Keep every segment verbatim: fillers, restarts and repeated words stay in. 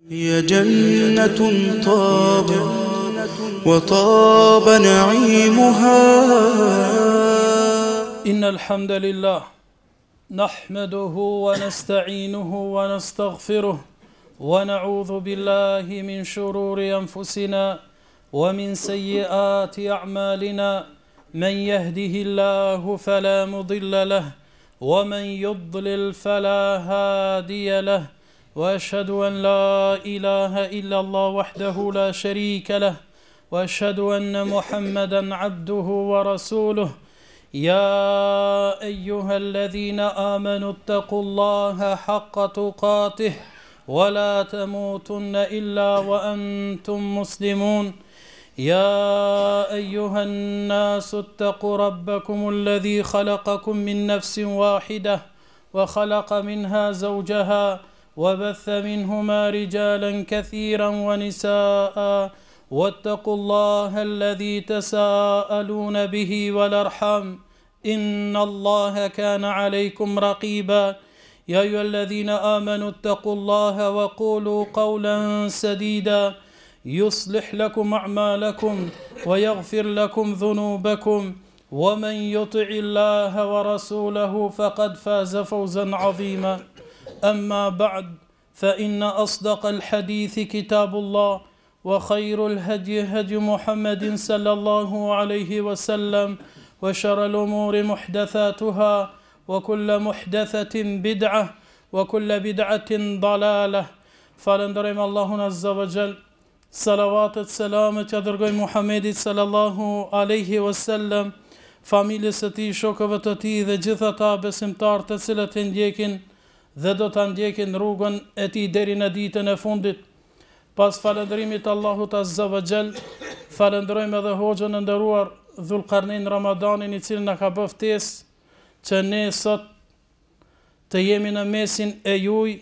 هي جنة طاب وطاب نعيمها. إن الحمد لله نحمده ونستعينه ونستغفره ونعوذ بالله من شرور أنفسنا ومن سيئات أعمالنا. من يهده الله فلا مضل له ومن يضلل فلا هادي له، وأشهد أن لا إله إلا الله وحده لا شريك له، وأشهد أن محمدا عبده ورسوله. يا أيها الذين آمنوا اتقوا الله حق تقاته ولا تموتن إلا وأنتم مسلمون. يا أيها الناس اتقوا ربكم الذي خلقكم من نفس واحدة وخلق منها زوجها وبث منهما رجالا كثيرا ونساء، واتقوا الله الذي تساءلون به والأرحام إن الله كان عليكم رقيبا. يا أيها الذين آمنوا اتقوا الله وقولوا قولا سديدا يصلح لكم أعمالكم ويغفر لكم ذنوبكم، ومن يطع الله ورسوله فقد فاز فوزا عظيما. أما بعد، فإن أصدق الحديث كتاب الله، وخير الهدي هدي محمد صلى الله عليه وسلم، وشر الأمور محدثاتها، وكل محدثة بدعة، وكل بدعة ضلالة. فالندرم الله عز وجل، صلوات السلام që dërgoj Muhammedit sallallahu alaihi wasallam, familjes së tij, shokëve të tij dhe gjithë ata besimtarë të cilët e ndjekin dhe do ta ndjekin rrugën e tij deri në ditën e fundit. Pas falëndrimit Allahut azza wa jall, falënderojmë edhe hoxhën e nderuar Dhulqarnein Ramadanin, i cili na ka bërë ftesë që ne sot të jemi në mesin e juj.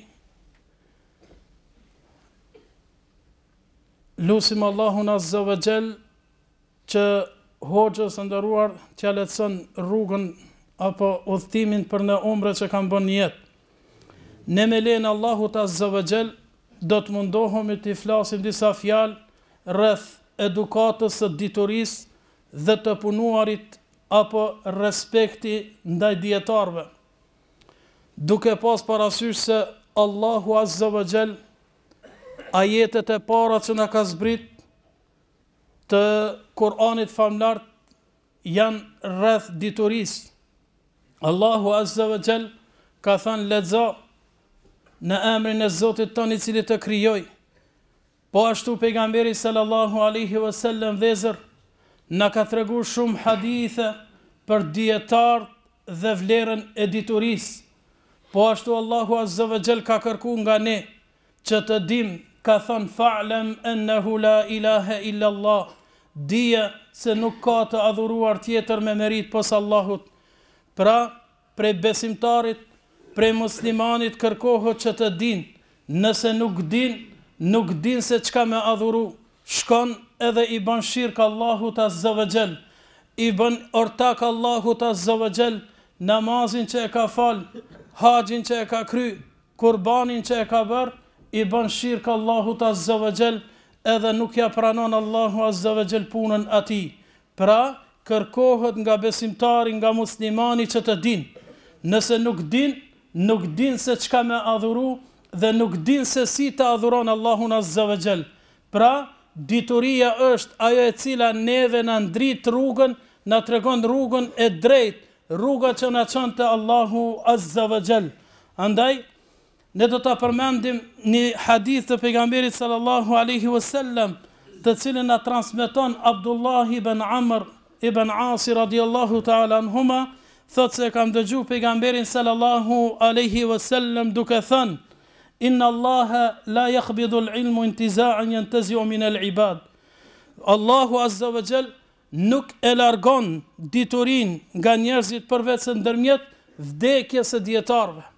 Lusim Allahun azza wa jall që hoxhës së nderuar t'ja lehtëson rrugën apo udhtimin për në umre që kanë bën në jetë. Ne me lenë Allahut azza wa jall do të mundohemi të flasim disa fjalë rreth edukatës së diturisë dhe të punuarit apo respekti ndaj dietarëve, duke pas parasysh se Allahu azza wa jall ajetet e para që na ka zbrit të Kur'anit famlar janë rreth diturisë. Allahu azza wa jall ka thënë lexo në emrin e Zotit tonë i cili të krijoi. Po ashtu pejgamberi sallallahu alaihi wasallam vezër na ka treguar shumë hadithe për dietar dhe vlerën e diturisë. Po ashtu Allahu azza wa jall ka kërkuar nga ne që të dim, ka thënë fa'lam ennehu la ilaha illa Allah, dije se nuk ka të adhuruar tjetër me merit pos Allahut. Pra, prej besimtarit, prej muslimanit kërkohet që të din, nëse nuk din, nuk din se çka me adhuru, shkon edhe i bën shirk Allahut azza wa jall, i bën ortak Allahut azza wa jall, namazin që e ka fal, haxhin që e ka kry, kurbanin që e ka bërë, i bën shirk Allahut azza wa jall, edhe nuk ja pranon Allahu azza wa jall punën atij. Pra, kërkohet nga besimtari, nga muslimani që të din. Nëse nuk din, nuk din se çka me adhuru dhe nuk din se si të adhuron Allahun azza wa jall. Pra, dituria është ajo e cila neve na ndrit rrugën, na tregon rrugën e drejtë, rruga që na çon te Allahu azza wa jall. Andaj ne do ta përmendim një hadith të pejgamberit sallallahu alaihi wasallam, të cilin na transmeton Abdullah ibn Amr ibn As radhiyallahu ta'ala anhuma, thot se kam dëgju pejgamberin sallallahu alaihi wasallam duke thënë: inna Allaha la yaqbidu al-ilmu intiza'an yantazi'u min al-ibad. Allahu azza wa jall nuk e largon diturin nga njerëzit përveç se ndërmjet vdekjes së dietarëve.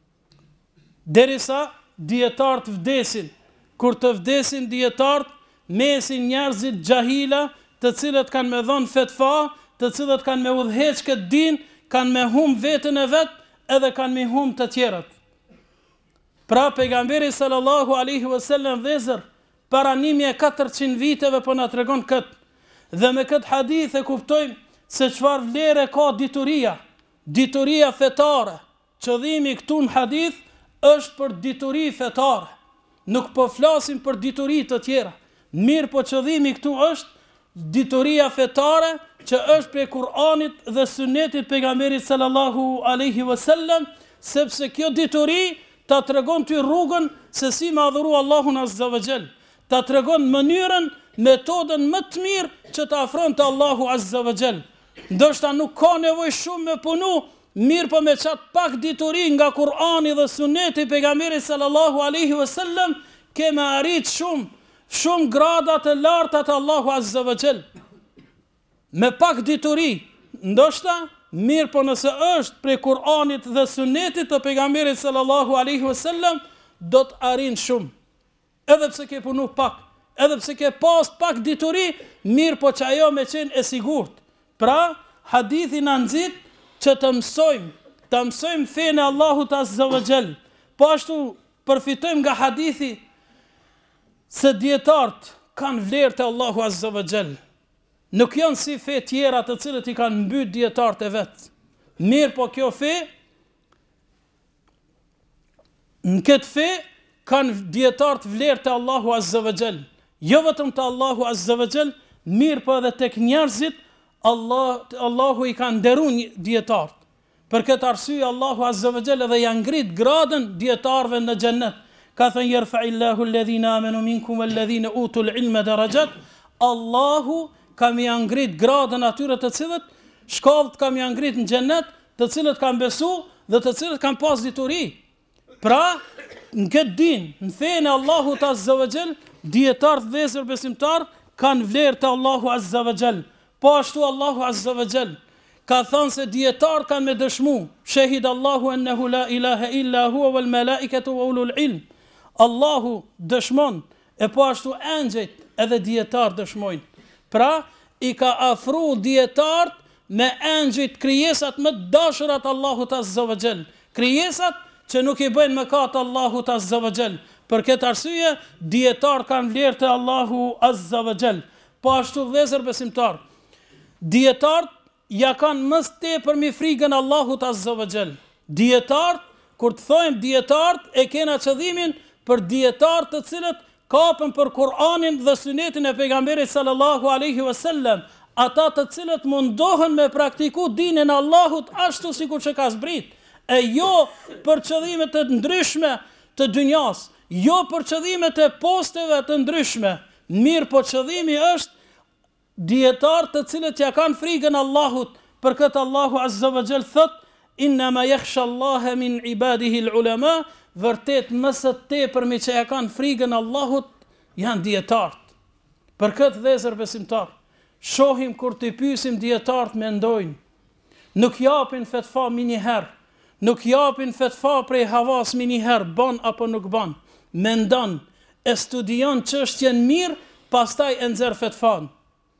Derisa dietarët vdesin, kur të vdesin dietarët, mesin njerëzit gjahila, të cilët kanë me dhënë fetva, të cilët kanë me udhëheq këtë din, kanë me hum veten e vet, edhe kanë me hum të tjerët. Pra pejgamberi sallallahu alaihi wasallam vëzër para një mijë e katërqind viteve po na tregon këtë. Dhe me këtë hadith e kuptojmë se çfarë vlere ka dituria, dituria fetare. Qëllimi këtu në hadith është për dituri fetare. Nuk po flasim për dituri të tjera. Mirë po qëllimi këtu është dituria fetare që është për Kur'anit dhe sunetit pejgamberit sallallahu alaihi wasallam, sepse kjo dituri ta tregon ty rrugën se si me adhuru Allahun azza wa jall. Ta tregon mënyrën, metodën më të mirë që të afron të Allahu azza wa jall. Ndoshta nuk ka nevojë shumë me punu, mirë po me qatë pak dituri nga Kur'ani dhe suneti pejgamberit sallallahu alaihi wasallam, ke me arrit shumë, shumë grada të larta të Allahu azza wa jall. Me pak dituri, ndoshta mirë po nëse është prej Kur'anit dhe sunetit të pejgamberit sallallahu alaihi wasallam, do të arrin shumë. Edhe pse ke punu pak, edhe pse ke pas pak dituri, mirë po që ajo me qenë e sigurt. Pra, hadithi na nxit që të mësojmë, të mësojmë fenë e Allahut azza wa jall. Po ashtu përfitojmë nga hadithi se dietarët kanë vlerë te Allahu azza wa jall. Nuk janë si fe tjera të cilët i kanë mbyt dietarët e vet. Mirë po kjo fe, në këtë fe kanë dietarët vlerë te Allahu azza wa jall. Jo vetëm te Allahu azza wa jall, mirë po edhe tek njerëzit, Allah, Allahu i ka nderuar dietarët. Për këtë arsye Allahu azza wa jall edhe ja ngrit gradën dietarëve në xhennet. Ka thënë yerfa'illahu alladhina amanu minkum walladhina utul ilma darajat. Allahu ka më ngrit gradën atyre të cilët shkallët ka më ngrit në xhennet, të cilët kanë besu dhe të cilët kanë pas dituri. Pra, në këtë din, në fenë e Allahut azza wa jall, dietarët vëzër besimtar kanë vlerë te Allahu azza wa jall. Po ashtu Allahu azza wa jall ka thënë se dietar kanë me dëshmu, shahid Allahu ennehu la ilaha illa huwa wal malaikatu wa ulul ilm. Allahu dëshmon, e po ashtu engjëjt edhe dietar dëshmojnë. Pra, i ka afru dietarët me engjëjt krijesat më të dashurat Allahut azza wa jall. Krijesat që nuk i bëjnë mëkat Allahut azza wa jall. Për këtë arsye, dietar kanë vlerë te Allahu azza wa jall. Po ashtu vëzër besimtar, dietarët ja kanë më tepër mi frikën Allahut azza wa jall. Dietarët, kur të thojmë dietarët, e kena qëllimin për dietarët të cilët kapën për Kur'anin dhe sunetin e pejgamberit sallallahu alaihi wasallam, ata të cilët mundohen me praktiku dinin e Allahut ashtu sikur që ka zbrit, e jo për qëllime të ndryshme të dynjas, jo për qëllime të posteve të ndryshme, mirë po qëllimi është dietarë të cilët ja kanë frikën Allahut. Për këtë Allahu azza wa jall thot, inna ma yakhsha Allaha min ibadihi al-ulama, vërtet më së tepërmi që ja kanë frikën Allahut janë dietarët. Për këtë vëzër besimtar, shohim kur të pyesim dietarët mendojnë, nuk japin fetva mi një herë, nuk japin fetva prej havas mi një herë, ban apo nuk ban, mendon, e studion çështjen mirë, pastaj e nxjerr fetvan.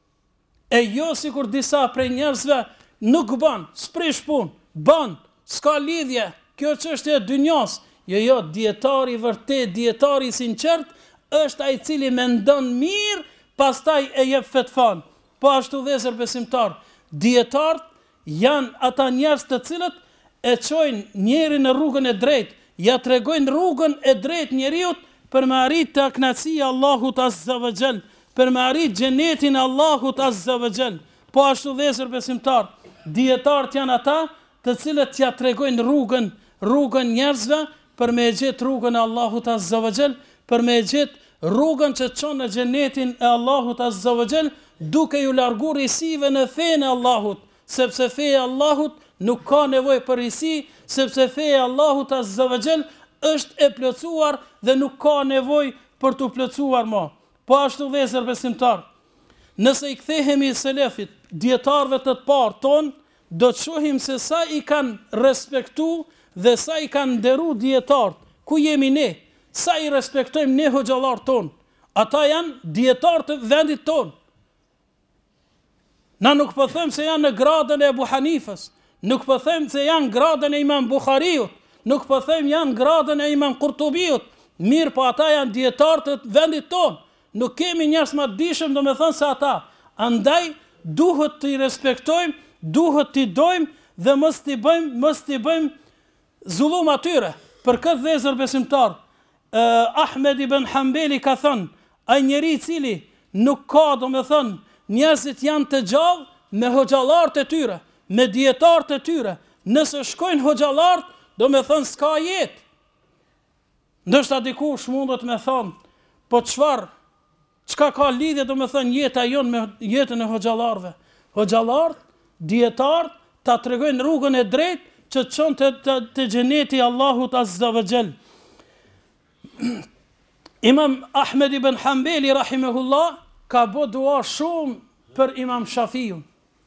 E jo si kur disa prej njerëzve nuk ban, s'prish pun, ban, s'ka lidhje, kjo çështje e dynjas. Jo, jo, dietari vërtet, dietari sinqert, është ai cili mendon mirë, pastaj e jep fetvan. Po ashtu vëzër besimtar, dietarët janë ata njerëz të cilët e çojnë njërin në rrugën e drejtë, ja tregojnë rrugën e drejtë njeriut për me arrit të kënaqësia e Allahut azza wa jall, për me arrit xhenetin e Allahut azza wa jall. Po ashtu vëzër besimtar, dietarët janë ata të cilët ja tregojnë rrugën, rrugën njerëzve për me gjetë rrugën e Allahut azza wa jall, për me gjetë rrugën që çon në xhenetin e Allahut azza wa jall, duke ju largu risive në fenë e Allahut, sepse feja e Allahut nuk ka nevojë për risi, sepse feja e Allahut azza wa jall është e plotësuar dhe nuk ka nevojë për të plotësuar më. Po ashtu vëzër besimtar, nëse i kthehemi selefit, dietarëve të parë ton, do të shohim se sa i kanë respektu dhe sa i kanë nderu dietarët. Ku jemi ne? Sa i respektojmë ne hoxhallarët ton? Ata janë dietarë të vendit ton. Na nuk po them se janë në gradën e Abu Hanifës, nuk po them se janë në gradën e Imam Buhariut, nuk po them janë gradën e Imam Kurtubiut, mirë po ata janë dietarë të vendit tonë. Nuk kemi njerëz më të dijshëm domethënë se ata. Andaj duhet t'i respektojmë, duhet t'i dojmë dhe mos t'i bëjmë, mos t'i bëjmë zullum atyre. Për këtë vëllezër besimtar, uh, Ahmed ibn Hanbeli ka thënë, ai njeri i cili nuk ka domethënë njerëzit janë të gjallë me hoxhallarët e tyre, me dietarët e tyre. Nëse shkojnë hoxhallarët, domethënë s'ka jetë. Ndoshta dikush mundet me thonë, po çfarë? Çka ka lidhje domethënë jeta jon me jetën e hoxhallarëve? Hoxhallarët, dietarët ta tregojnë rrugën e drejtë që të çon të, të, të xheneti Allahut Azza wa Jall. Imam Ahmed ibn Hanbeli rahimahullah ka bë dua shumë për Imam Shafiun.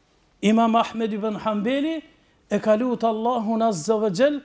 Imam Ahmed ibn Hanbeli e ka lutë Allahun Azza wa Jall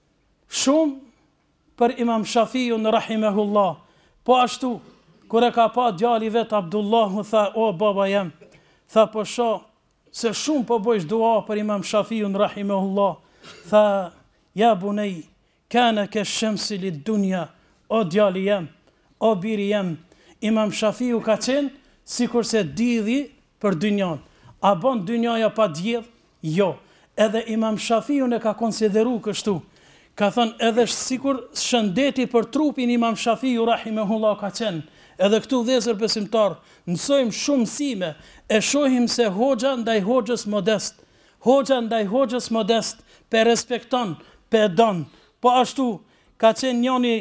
shumë për Imam Shafiun rahimahullah. Po ashtu, kur e ka pa djali vet Abdullahu, tha, o baba jam, tha po shoh se shumë po bëjsh dua për Imam Shafiun rahimahullah. Tha, ja bunej, kana ke shamsi lid dunya, o djali jam, o biri jam, Imam Shafiu ka qenë sikur se didhi për dynjan. A bon dynjaja pa djedh? Jo. Edhe Imam Shafiu ne ka konsideru kështu. Ka thënë edhe sikur shëndeti për trupin Imam Shafiu rahimahullah ka qenë. Edhe këtu vëllezër besimtar, mësojmë shumë mësime, e shohim se hoxha ndaj hoxhës modest, hoxha ndaj hoxhës modest, pe respekton, pe don. Po ashtu ka qenë njëri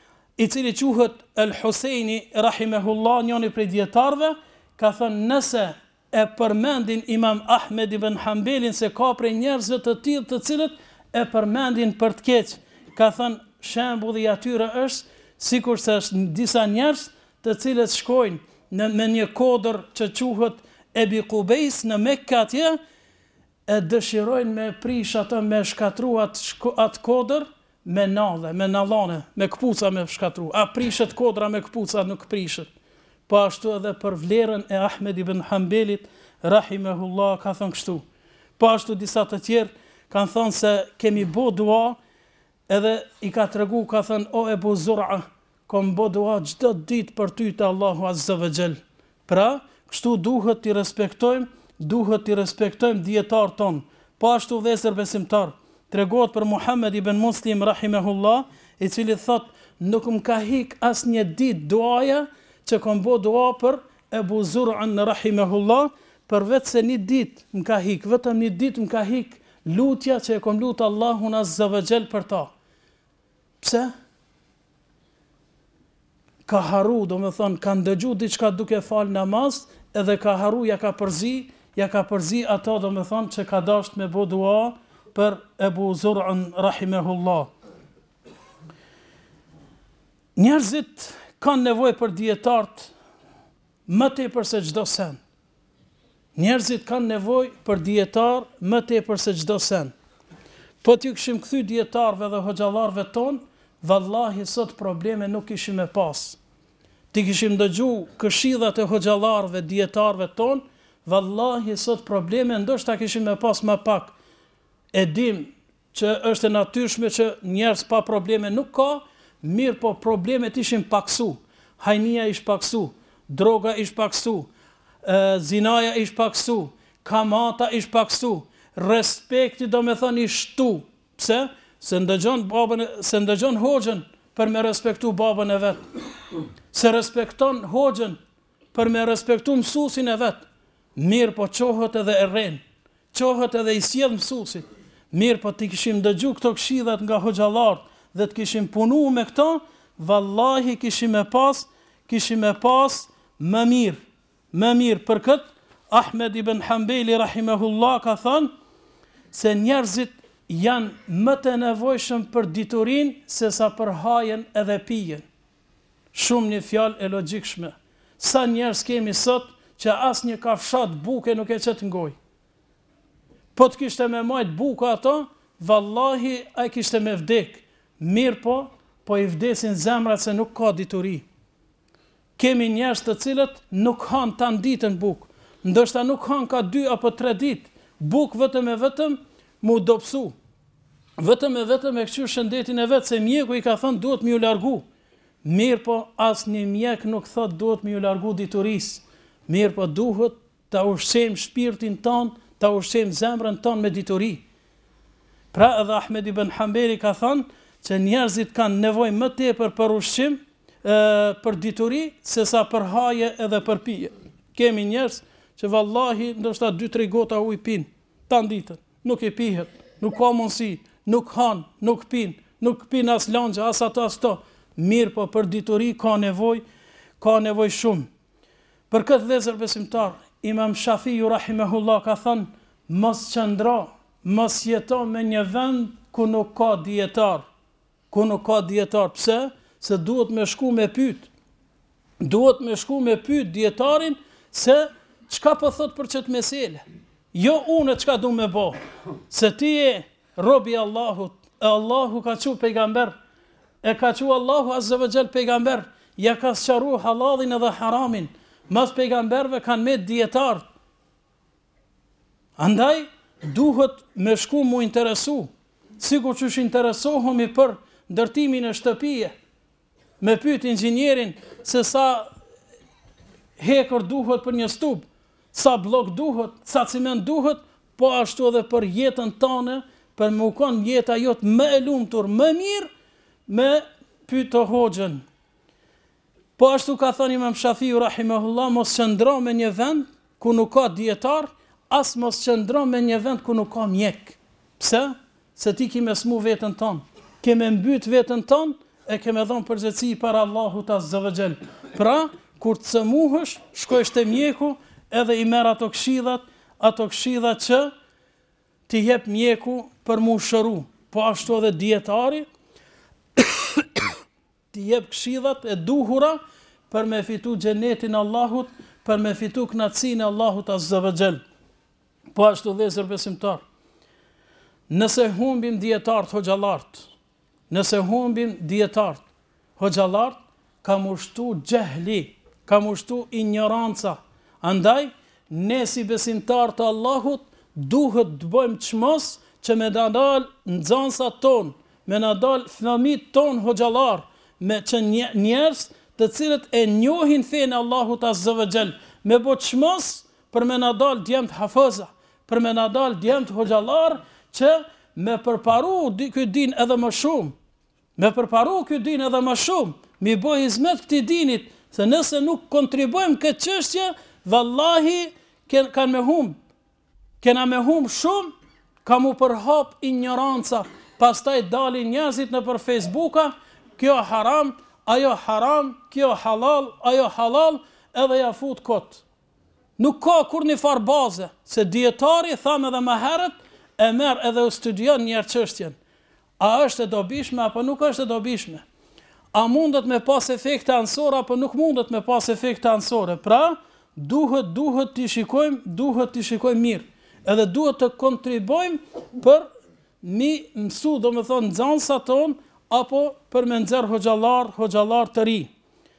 i cili quhet El Huseini rahimahullah, njëri prej dietarëve, ka thënë nëse e përmendin Imam Ahmed ibn Hanbelin se ka prej njerëzve të tillë të cilët e përmendin për të keq. Ka thënë shembulli i atyre është sikur se është disa njerëz të cilët shkojnë në me një kodër që quhet Ebi Kubejs në Mekka atje, e dëshirojnë me prish atë, me shkatru atë, atë kodër me nallë, me nallane, me këpuca me shkatru. A prishet kodra me këpuca, nuk prishet. Po ashtu edhe për vlerën e Ahmed ibn Hanbelit, rahimahullah, ka thënë kështu. Po ashtu disa të tjerë kanë thënë se kemi bo dua, edhe i ka tregu, ka thënë, o Ebu Zur'a, kom bo dua çdo ditë për ty te Allahu Azza wa Jall. Pra, kështu duhet t'i respektojmë, duhet t'i respektojmë dietar ton. Po ashtu vëllezër besimtar, tregohet për Muhammed ibn Muslim rahimahullah, i cili thot, nuk më ka hik asnjë ditë duaja që kom bo dua për Ebu Zur'an rahimahullah, për vetë se një ditë më ka hik, vetëm një ditë më ka hik lutja që e kom lutë Allahun Azza wa Jall për ta. Pse? Ka haru, do me thonë, ka ndëgju diçka duke falë namaz, edhe ka haru, ja ka përzi, ja ka përzi ato, do me thonë, që ka dasht me bo dua për Ebu Zur'an rahimahullah. Njerëzit kanë nevojë për dietarët më tepër se çdo sen. Njerëzit kanë nevojë për dietar më tepër se çdo sen. Po t'ju kishim kthy dietarëve dhe hoxhallarëve ton, vallahi sot probleme nuk kishim me pas. Ti kishim dëgju këshillat e hoxhallarëve, dietarëve ton, vallahi sot probleme ndoshta kishim me pas më pak. E dim që është e natyrshme që njerëz pa probleme nuk ka, mirë po problemet ishin paksu. Hajnia ish paksu, droga ish paksu, zinaja ish paksu, kamata ish paksu, respekti do me thënë ish shtu. Pse? Se ndëgjon babën, se ndëgjon hoxhën për me respektu babën e vet. Se respekton hoxhën për me respektu mësuesin e vet. Mirë po qohët edhe e rren, qohët edhe i sjell mësuesit. Mirë po ti kishim dëgju këto këshillat nga hoxhallarët dhe të kishim punu me këto, vallahi kishim e pas, kishim e pas më mirë. Më mirë për këtë, Ahmed ibn Hanbeli rahimahullah ka thënë se njerëzit janë më të nevojshëm për diturin se sa për hajen edhe pijen. Shumë një fjalë e logjikshme. Sa njerëz kemi sot që as një kafshat buke nuk e qëtë ngoj. Po të kishte me majtë buka ato, vallahi a i kishte me vdek. Mirë po, po i vdesin zemrat se nuk ka dituri. Kemi njerëz të cilët nuk han tan ditën buk. Ndoshta nuk han ka dy apo tre ditë. Buk vetëm e vetëm mu dopsu. vetëm e vetëm e kështu shëndetin e vetë, se mjeku i ka thënë duhet më ju largu. Mirë po asnjë mjek nuk thot duhet më ju largu diturisë. Mirë po duhet ta ushqejmë shpirtin ton, ta ushqejmë zemrën ton me dituri. Pra edhe Ahmed ibn Hanbali ka thënë që njerëzit kanë nevojë më tepër për ushqim, e, për dituri, se sa për haje edhe për pije. Kemi njerëz që vallahi ndoshta dy tre gota ujë pinë tan ditën, nuk e pihet, nuk ka mundësi, nuk han, nuk pin, nuk pin as lanxha, as ato as to. Mirë po për dituri ka nevojë, ka nevojë shumë. Për këtë vëllezër besimtar, Imam Shafiu rahimahullah ka thënë, mos qëndro, mos jeto me një vend ku nuk ka dietar. Ku nuk ka dietar. Pse? Se duhet me shku me pyet. Duhet me shku me pyet dietarin se çka po thot për çet mesele. Jo unë çka du me bë. Se ti je robi Allahut, e Allahu ka qu pejgamber, e ka qu Allahu azza wa jall pejgamber, ja ka sqaru halalin edhe haramin. Mas pejgamberve kanë me dietar. Andaj duhet me shku mu interesu, sikur që është interesohemi për ndërtimin e shtëpije, me pyet inxhinierin se sa hekër duhet për një stub, sa blok duhet, sa ciment duhet, po ashtu edhe për jetën tane, për më kon jeta jotë më e lumtur, më mirë, me pyet të hoxhën. Po ashtu ka thënë Imam Shafiu rahimahullah, mos qëndro me një vend ku nuk ka dietar, as mos qëndro me një vend ku nuk ka mjek. Pse? Se ti ki me smu vetën tonë, ke me mbyt vetën tonë, e ke me dhonë përgjegjësi para Allahut azza wa jall. Pra, kur të sëmuhësh, shkojsh te mjeku, edhe i merr ato këshillat, ato këshillat që ti jep mjeku për mu shëru. Po ashtu edhe dietari ti jep këshillat e duhura për me fitu xhenetin Allahut, për me fitu kënaqësinë e Allahut azza wa jall. Po ashtu vëllezër besimtar, nëse humbim dietart hoxhallart, nëse humbim dietart hoxhallart, ka mushtu xehli, ka mushtu ignoranca. Andaj, ne si besimtar të Allahut duhet të bëjmë çmos që me na dal nxënësat ton, me na dal fëmijët ton hoxhallar, me që njerëz të cilët e njohin fenë Allahut azza wa jall, me bë çmos për me na dal djemt hafiza, për me na dal djemt hoxhallar që me përparu ky din edhe më shumë, me përparu ky din edhe më shumë, mi bëj hizmet këtij dinit, se nëse nuk kontribuojmë këtë çështje, vallahi kanë me humb. Kena me humb shumë, ka mu përhap ignoranca. Pastaj dalin njerëzit në për Facebooka, kjo haram, ajo haram, kjo halal, ajo halal, edhe ja fut kot. Nuk ka kur një farë baze, se dietari, thamë edhe më herët, e merr edhe u studion njerë çështjen. A është e dobishme, apo nuk është e dobishme? A mundet me pas efekte anësore, apo nuk mundet me pas efekte anësore? Pra, duhet, duhet t'i shikojmë, duhet t'i shikojmë mirë. Edhe duhet të kontribojmë për mi mësu, do me thonë, nxënësat tonë, apo për me nxjerr hoxhallar, hoxhallar të ri.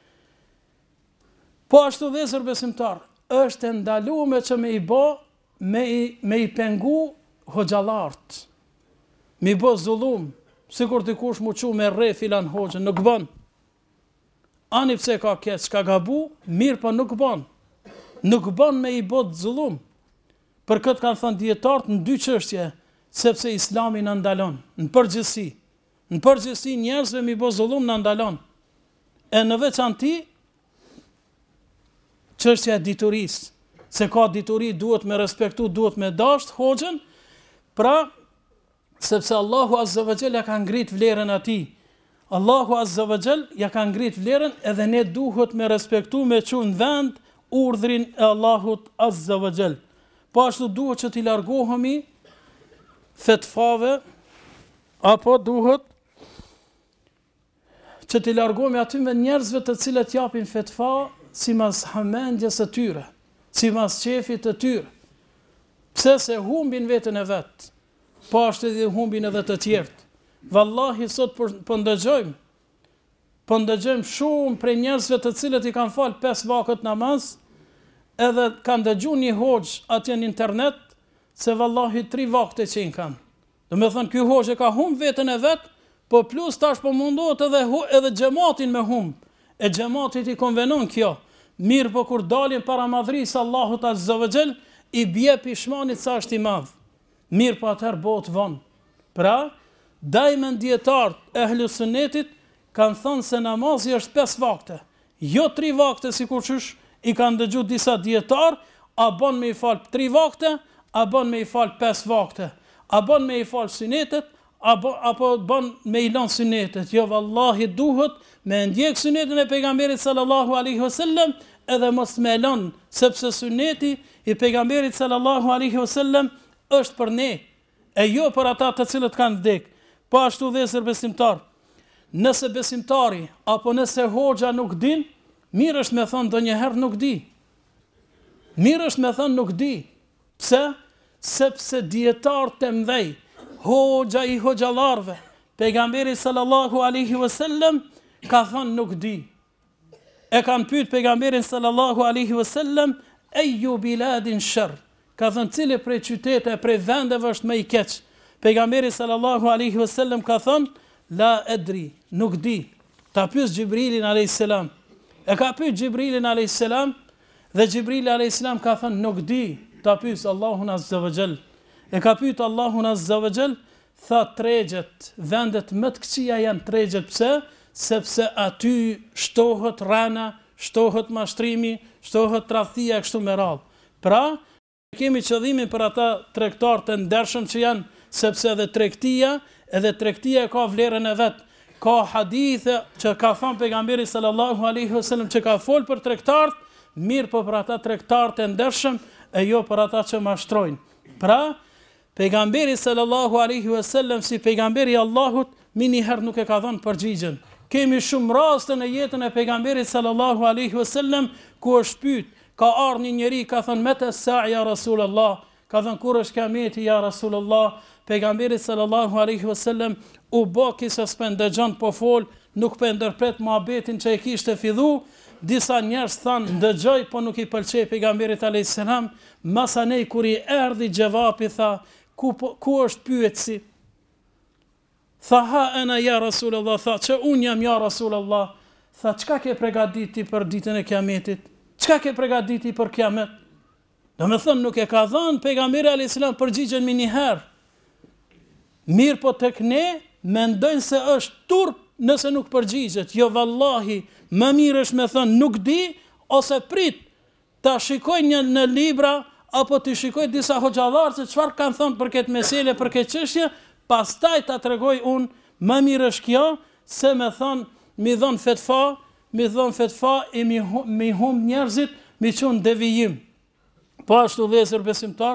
Po ashtu vëllezër besimtar, është e ndaluar që me i bë, me i, me i pengu hoxhallart. Me i bë zullum, sikur dikush mu çu me rre filan hoxhën, nuk bën. Ani pse ka keq, ka gabu, mirë po nuk bën. Nuk bën me i bë zullum. Për këtë kanë thënë dietarët në dy çështje, sepse Islami na ndalon, në përgjithësi. Në përgjithësi njerëzve mi bë zullum na ndalon. E në veçanti çështja e diturisë, se ka dituri, duhet me respektu, duhet me dasht hoxhën, pra sepse Allahu azza wa jall ja ka ngrit vlerën atij. Allahu azza wa jall ja ka ngrit vlerën, edhe ne duhet me respektu, me çu në vend urdhrin e Allahut azza wa jall. Po ashtu duhet që t'i largohemi fetvave, apo duhet që t'i largohemi aty me njerëzve të cilët japin fetva si mas hamendjes së tyre, si mas qefit të tyre. Pse se humbin veten e vet, po ashtu edhe humbin edhe të tjerët. Vallahi sot po ndëgjojmë, po ndëgjojmë shumë prej njerëzve të cilët i kanë fal pesë vakët namaz, edhe kanë dëgju një hoxh atje në internet, se vallahi tri vakte që i kanë. Do me thënë, ky hoxhe ka hum vetën e vetë, po plus tash po mundohet edhe, edhe xhamatin me hum. E xhamatit i konvenon kjo. Mirë po kur dalin para madhrisë Allahut Azza wa Jall, i bje pishmanit sa është i madh. Mirë po atëherë bëhet vonë. Pra, dajmen dietarët e ehlu sunnetit kanë thënë se namazi është pesë vakte. Jo tri vakte si kur qysh i kanë dëgju disa dietarë, a bën me i falë tri vakte, a bën me i falë pesë vakte, a bën me i falë sunetet, apo, apo bën me i lanë sunetet. Jo, vallahi duhet me ndjek sunetin e pejgamberit sallallahu alaihi wasallam, edhe mos me lanë, sepse suneti i pejgamberit sallallahu alaihi wasallam është për ne, e jo për ata të cilët kanë vdek. Po ashtu dhe zër besimtar, nëse besimtari apo nëse hoxha nuk din, mirë është me thënë ndonjëherë nuk di. Mirë është me thënë nuk di. Pse? Sepse dietar të mdhej, hoxha i hoxhallarëve, pejgamberi sallallahu alaihi wasallam ka thënë nuk di. E kanë pyet pejgamberin sallallahu alaihi wasallam, eju biladin sharr, ka thënë cili prej qytete, prej vendeve është më i keq. Pejgamberi sallallahu alaihi wasallam ka thënë, la edri, nuk di. Ta pyes Xhibrilin alayhis salam. E ka pyet Xhibrilin alayhis salam dhe Xhibrili alayhis salam ka thënë nuk di. Ta pyes Allahun Azza wa Jall. E ka pyet Allahun Azza wa Jall, tha tregjet, vendet më të këqija janë tregjet. Pse? Sepse aty shtohet rana, shtohet mashtrimi, shtohet tradhtia kështu me radhë. Pra, kemi qëllimin për ata tregtar të ndershëm që janë, sepse edhe tregtia, edhe tregtia ka vlerën e vet. Ka hadithe që ka thënë pejgamberi sallallahu alaihi wasallam që ka fol për tregtarët, mirë po për ata tregtar të ndershëm e jo për ata që mashtrojnë. Pra, pejgamberi sallallahu alaihi wasallam si pejgamberi i Allahut miniherë nuk e ka dhënë përgjigjen. Kemi shumë raste në jetën e pejgamberit sallallahu alaihi wasallam ku është pyet, ka ardhur një njeri ka thënë meta sa'a ya Rasulullah, ka thënë kur është kiameti ya Rasulullah. Pejgamberi sallallahu alaihi wasallam u bë kisa s'pen dëgjon po fol, nuk po ndërpret muhabetin që e kishte fillu. Disa njerëz thanë dëgjoj, po nuk i pëlqej pejgamberit alayhis salam. Masanej kur i erdhi xhevapi tha, ku ku është pyetësi? Tha ha ana ya Rasulullah, tha që un jam ya Rasulullah. Tha çka ke përgatiti për ditën e kiametit? Çka ke përgatiti për kiamet? Do me thënë nuk e ka dhënë pejgamberi alayhis salam përgjigjen më një herë. Mirë po tek ne mendojnë se është turp nëse nuk përgjigjet. Jo vallahi, më mirë është me thënë nuk di, ose prit ta shikoj një në libra, apo të shikoj disa hoxhallarë se çfarë kanë thënë për këtë mesele, për këtë çështje, pastaj ta tregoj unë, më mirë është kjo, se me thënë, mi dhon fetfa, mi dhon fetfa, e mi, mi hum njerëzit, mi qunë devijim. Po ashtu vëllezër besimtar,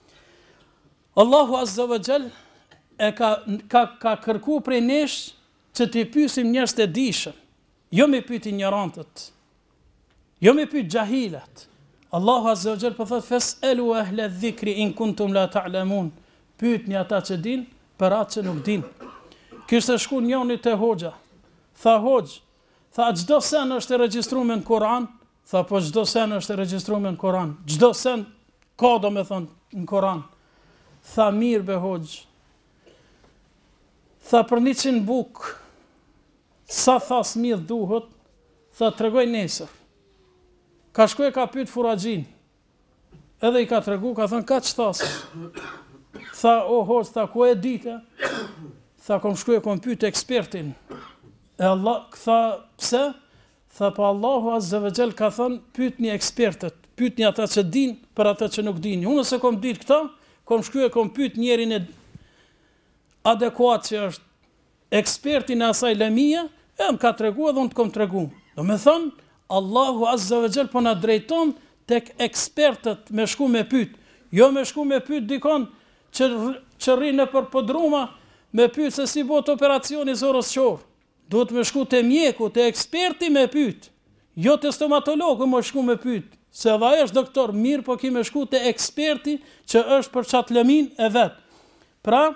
Allahu Azza wa Jall e ka, ka, ka kërku prej nesh që t'i pyesim njerëz të dishëm, jo me pyet ignorantët, jo me pyet xahilat. Allahu Azza wa Jall po thot fas'alu ahla dhikri in kuntum la ta'lamun. Pyetni ata që din për atë që nuk din. Kishte shku njëri te hoxha. Tha hoxh, tha çdo sen është e regjistruar në Kur'an? Tha po çdo sen është e regjistruar në Kur'an. Çdo sen ka domethënë në Kur'an. Tha mirë be hoxh. Tha për një qind buk, sa tha smidh duhet, tha tregoj nesër. Ka shku e ka pyet furaxhin, edhe i ka tregu, ka thënë ka ç'thas. Tha o hoxh, tha ku e dite? Tha kom shku e kom pyet ekspertin. E Allah, tha pse? Tha pa Allahu Azza wa Jall ka thënë pyetni ekspertët, pyetni ata që din për ata që nuk dini. Unë se kom ditë këta, kom shku e kom pyet njerin e adekuat që është ekspertin e asaj lëmia, e më ka tregu edhe unë të kom tregu. Do me thënë, Allahu Azza wa Jall po na drejton tek ekspertët me shku me pyet, jo me shku me pyet dikon që, që rri në për podruma, me pyet se si bëhet operacioni zorës qorë. Duhet me shku te mjeku, te eksperti me pyet, jo te stomatologu me shku me pyet, se edhe ai është doktor, mirë po ki me shku te eksperti që është për çat lëmin e vet. Pra,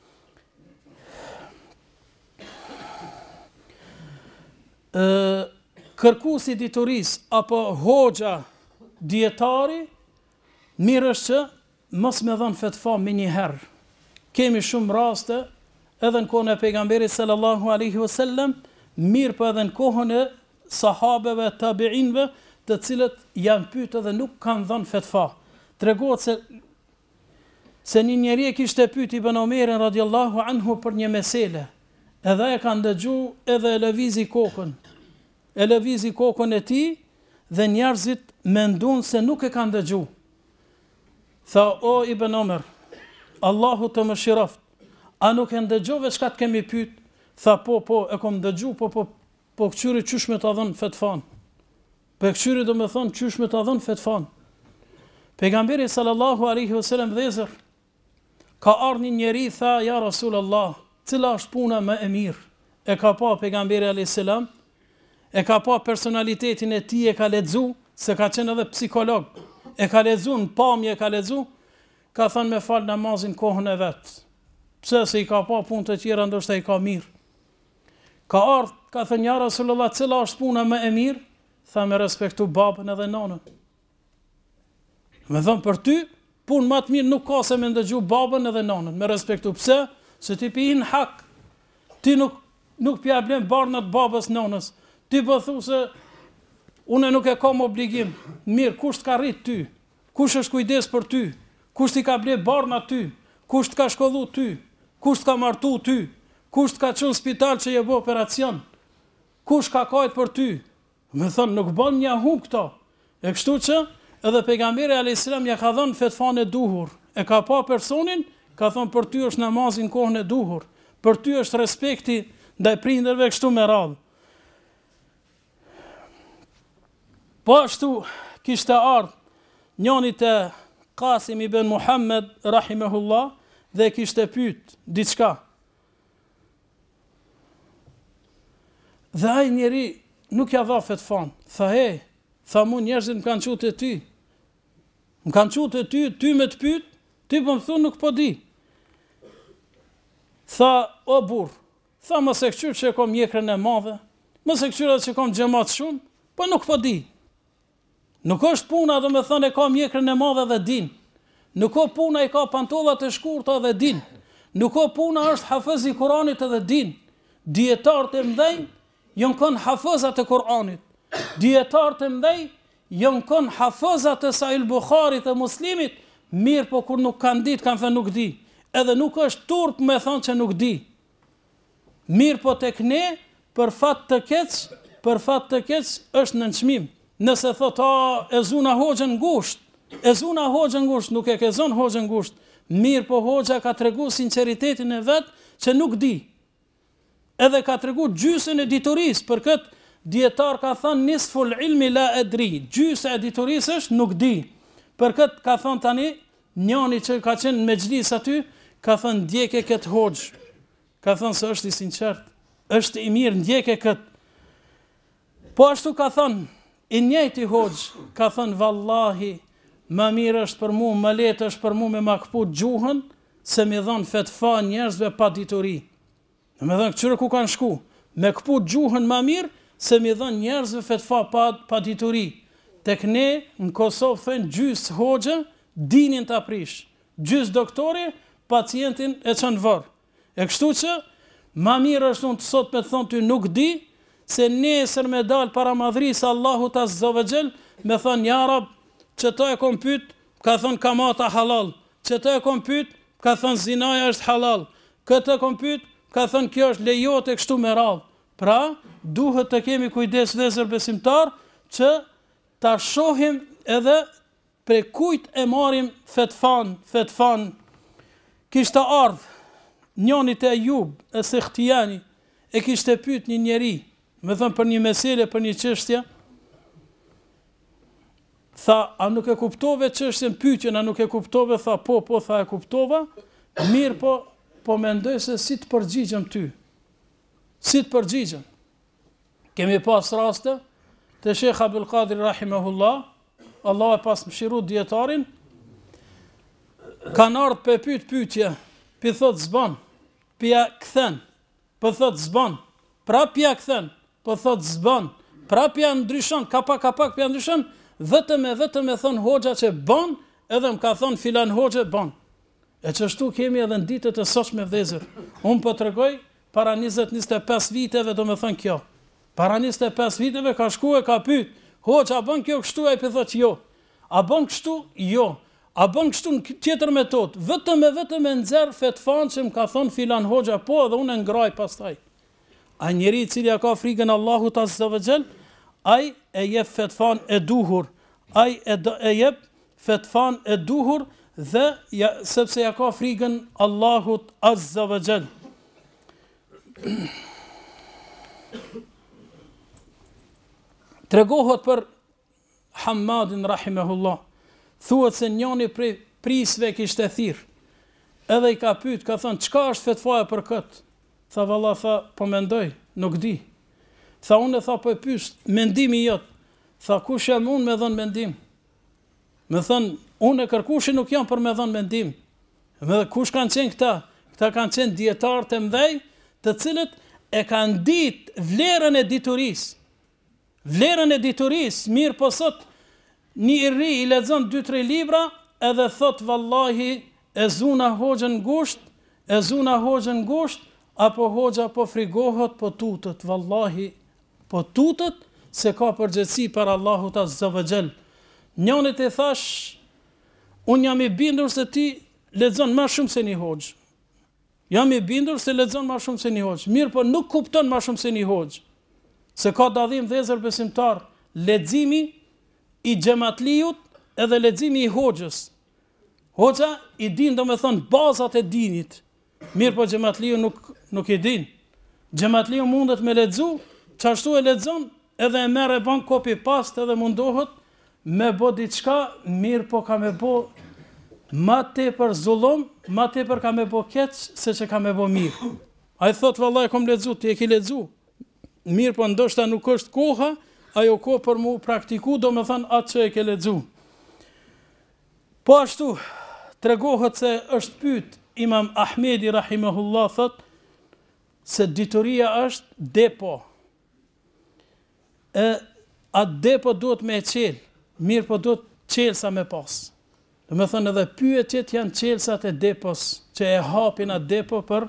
Uh, kërkuesi dituris apo hoxha dietari mirë është që mos me dhën fetfa me një herë. kemi shumë raste, edhe në kohën e pejgamberit sallallahu alaihi wasallam, mirë po edhe në kohën e sahabeve, tabiinëve, të cilët janë pyetur dhe nuk kanë dhënë fetva. Tregohet se se një njeri e kishte pyet Ibn Omerin radhiyallahu anhu për një mesele. Edhe e ka ndëgju, edhe e lëvizi kokën. E lëvizi kokën e tij dhe njerëzit mendon se nuk e kanë ndëgju. Tha, o Ibn Omer, Allahu të mëshiroft, a nuk e ndëgjove çka të kemi pyet? Tha, po, po, e kom ndëgju, po, po, po këqyri qysh me ta dhënë fetfan. Po këqyri do me thonë qysh me ta dhënë fetfan. Pejgamberi sallallahu alaihi wasallam dhezër, ka ardhur një njeri, tha, ja Rasulullah, cila është puna më e mirë? E ka pa pejgamberi alayhis salam, e ka pa personalitetin e tij, e ka lexu, se ka qenë edhe psikolog. E ka lexu në pamje, e ka lexu, ka thënë me fal namazin kohën e vet. Pse se i ka pa punë të tjera, ndoshta i ka mirë. Ka ardhur, ka thënë ja Rasulullah, cila është puna më e mirë? Tha, me respektu babën edhe nanën. Me thënë për ty, punë më të mirë nuk ka se me ndëgju babën edhe nanën, me respektu. Pse? Se ti pi në hak, ti nuk, nuk pja blen barnat babës nanës, ti po thu se une nuk e kam obligim. Mirë, kush t'ka rrit ty? Kush është kujdes për ty? Kush t'i ka ble barnat ty? Kush t'ka shkollu ty? Kush t'ka martu ty? Kush t'ka qënë spital që je bo operacion? Kush ka kajt për ty? Me thënë, nuk bën një hum këta. E kështu që, edhe pejgamberi alayhis salam ja ka dhënë fetvan e duhur. E ka pa personin, ka thonë për ty është namazi në kohën e duhur. Për ty është respekti ndaj prindërve kështu me radhë. Po ashtu kishte ardhur njëri te Qasim ibn Muhammed rahimahullah dhe kishte pyet diçka. Dhe ai njeri nuk ja dha fetvan. Tha, he, tha mu njerëzit më kanë qut e ty. Më kanë qut e ty, ty me të pyet, ty po më thu nuk po di. Tha, o burr, tha mos e këqyr që e kom mjekrën e madhe, mos e këqyr që kom xhamat shumë, po nuk po di. Nuk është puna do me thënë e ka mjekrën e madhe dhe din. Nuk o puna i ka pantollat e shkurta dhe din. Nuk o puna është hafëz i Kuranit edhe din. Dietarët e mëdhej janë kon hafëzat e Kuranit. Dietarët e mëdhej janë kon hafëzat e Sahih Bukharit e Muslimit, mirë po kur nuk kanë ditë kanë thënë nuk di. Edhe nuk është turp me thënë që nuk di. Mirë po tek ne, për fat të keq, për fat të keq është në çmim. Nëse thot, a, e zuna hoxhën ngusht, e zuna hoxhën ngusht, nuk e ke zon hoxhën ngusht, mirë po hoxha ka tregu sinceritetin e vet që nuk di. Edhe ka tregu gjysën e diturisë, për këtë dietar ka thënë nisful ilmi la adri, gjysa e diturisë është nuk di. Për këtë ka thënë tani, njëri që ka qenë në mexhlis aty, ka thënë ndjeke këtë hoxh. Ka thënë se është i sinqert, është i mirë, ndjeke këtë. Po ashtu ka thënë, i njëjti hoxh ka thënë vallahi, më mirë është për mua, më lehtë është për mua me ma kput gjuhën se me dhon fetva njerëzve pa dituri. Do të thënë këtyre ku kanë shku, me kput gjuhën më mirë se me dhon njerëzve fetva pa pa dituri. Tek ne në Kosovë thënë gjys hoxhë dinin ta prish, gjys doktori pacientin e çon varr. E kështu që më mirë është unë të sot me të thonë ty nuk di, se nesër me dal para madhrisë Allahut azza wa jall, me thënë ja Rab, që të e kom pyet, ka thënë kamata halal, që të e kom pyet, ka thënë zinaja është halal, këtë e kom pyet, ka thënë kjo është lejohet e kështu me radhë. Pra, duhet të kemi kujdes vëllezër besimtar, që ta shohim edhe prej kujt e marrim fetfan, fetfan. Kishte ardh njëri te Ajub e Sekhtijani, e kishte pyet një njeri, me thënë për një mesele, për një çështje. Tha, a nuk e kuptove çështjen, pyetjen, a nuk e kuptove? Tha, po, po, tha, e kuptova, mirë po, po mendoj se si të përgjigjem ty. Si të përgjigjem. Kemi pas raste, te Sheikh Abdul Qadir rahimahullah, Allah e pas mëshiru dietarin, kanë ardhë pe pyet pyetje, pi thot zban, pja kthen, po thot zban, pra pja kthen, po thot zban, pra pja ndryshon, kapak kapak pja ndryshon, vetëm e vetëm e thon hoxha që ban, edhe më ka thon filan hoxha ban. E çështu kemi edhe në ditët e sotshme vëllezër. Unë po tregoj para njëzet njëzet e pesë viteve, do me thënë kjo. Para njëzet e pesë viteve ka shku e ka pyet, hoç a bën kjo kështu? Ai po thotë jo. A bën kështu? Jo. A bën kështu në tjetër metodë? Vetëm e vetëm e nxjerr fetfan që më ka thënë filan hoxha po dhe unë e ngraj pastaj. A njeri i cili ka frikën Allahut Azza wa Jall, ai e jep fetfan e duhur. Ai e, e jep fetfan e duhur dhe ja, sepse ja ka frikën Allahut Azza wa Jall. Tregohet për Hammadin rahimahullah. Thuhet se njëri prej prisve kishte thirr. Edhe i ka pyet, ka thënë, çka është fetfaja për kët? Tha valla, tha, po mendoj, nuk di. Tha unë, tha, po e pyes, mendimi jot. Tha kush jam unë me dhën mendim? Me thënë, unë e kërkushi nuk jam për me dhën mendim. Me dhe kush kanë qenë këta? Këta kanë qenë dietarë të mëdhej, të cilët e kanë ditë vlerën e diturisë. Vlerën e diturisë, mirë po sot një i ri i lexon dy tre libra edhe thot vallahi e zuna hoxhën ngusht, e zuna hoxhën ngusht, apo hoxha po frigohet, po tutët, vallahi po tutët se ka përgjegjësi për Allahut Azza wa Jall. Njënit e thash, unë jam i bindur se ti lexon më shumë se një hoxh. Jam i bindur se lexon më shumë se një hoxh. Mirë, po nuk kupton më shumë se një hoxh. Se ka dallim vëllezër besimtar, leximi i xhamatliut edhe leximi i hoxhës. Hoxha i din, do me thonë, bazat e dinit. Mirë, po xhamatliu nuk nuk i din. Xhamatliu mundet me lexu, çashtu e lexon, edhe e merr e bën copy paste edhe mundohet me bë diçka, mirë, po ka me bë ma tepër zullum, ma tepër ka me bë keq se që ka me bë mirë. Ai thot vallahi kom lexu, ti e ke lexu. Mirë, po ndoshta nuk është koha, ajo kohë për mu praktiku, do me thënë atë që e ke lexu. Po ashtu, tregohet se është pyet Imam Ahmedi rahimahullah, thot se dituria është depo. E atë depo duhet me qel, mirë, po duhet qelsa me pas. Do me thënë edhe pyetjet janë qelsat e depos, që e hapin atë depo për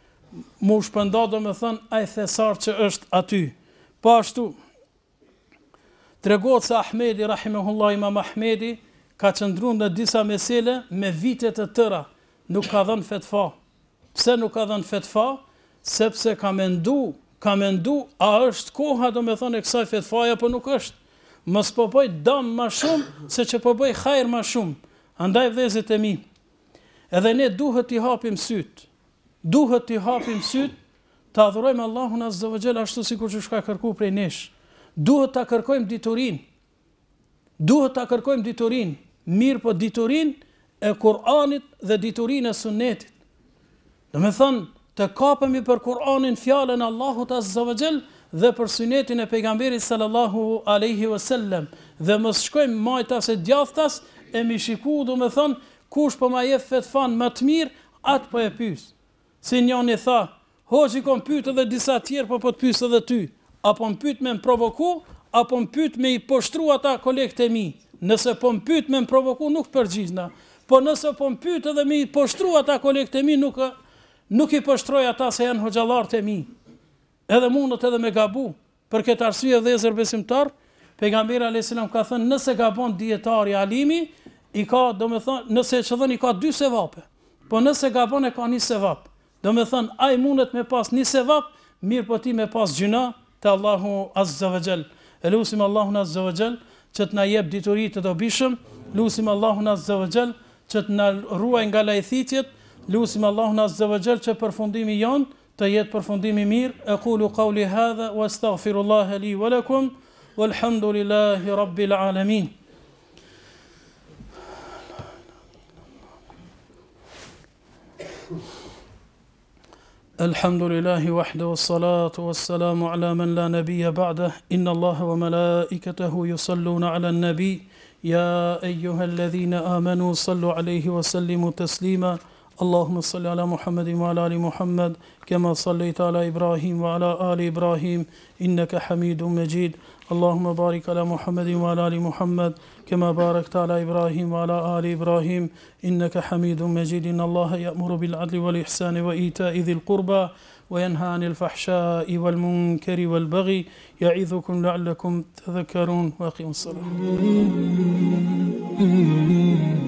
mu shpënda, do me thënë, aj thesar që është aty. Po ashtu, tregohet se Ahmedi, rahimahullah, Imam Ahmedi, ka qëndru në disa mesele me vitet të tëra, nuk ka dhënë fetfa. Pse nuk ka dhënë fetfa? Sepse ka mendu, ka mendu, a është koha, do me thënë, e kësaj fetfaja, po nuk është. Mos po bëj dëm ma shumë, se që po bëj hajër ma shumë. Andaj vëllezërit e mi, edhe ne duhet t'i hapim syt. Duhet t'i hapim syt, të adhurojmë Allahun Azza wa Jall ashtu sikur që shka kërku prej nesh. Duhet ta kërkojmë diturin. Duhet ta kërkojmë diturin. Mirë, po diturin e Kur'anit dhe diturin e Sunnetit. Do me thënë, të kapemi për Kur'anin fjalën Allahut Azza wa Jall dhe për Sunnetin e pejgamberit sallallahu alaihi wasallam, dhe mos shkojmë majtas e djathtas e mi shiku, do me thënë, kush po ma jep fetfan më të mirë, atë po e pyes. Si njëri tha, hoxhi kom pyet edhe disa tjerë, po po të pyes edhe ty. Apo më pyet me më provoku, apo më pyet me i poshtru ata kolegët e mi. Nëse po më pyet me më provoku, nuk përgjigjesna. Po nëse po më pyet edhe me i poshtru ata kolegët e mi, nuk nuk i poshtroj ata se janë hoxhallarët e mi. Edhe mundet edhe me gabu. Për këtë arsye vëllezër besimtar, pejgamberi alayhis salam ka thënë, nëse gabon dietari alimi, i ka, do me thënë, nëse çdhën i ka dy sevape. Po nëse gabon e ka një sevap. Do me thënë, ai mundet me pas një sevap, mirë po ti me pas gjuna te Allahu Azza wa Jall. Elusim Allahun Azza wa Jall që të na jep dituri të dobishëm, lutim Allahun Azza wa Jall që të na ruaj nga lajthitjet, lutim Allahun Azza wa Jall që përfundimi jon të jetë përfundimi mirë. Aqulu qawli hadha wastaghfirullaha li wa lakum walhamdulillahi rabbil alamin. الحمد لله وحده والصلاة والسلام على من لا نبي بعده إن الله وملائكته يصلون على النبي يا أيها الذين آمنوا صلوا عليه وسلموا تسليما اللهم صل على محمد وعلى آل محمد كما صليت على إبراهيم وعلى آل إبراهيم إنك حميد مجيد. اللهم بارك على محمد وعلى آل محمد كما باركت على إبراهيم وعلى آل إبراهيم إنك حميد مجيد. إن الله يأمر بالعدل والإحسان وإيتاء ذي القربى وينهى عن الفحشاء والمنكر والبغي يعظكم لعلكم تذكرون. وأقيموا الصلاة.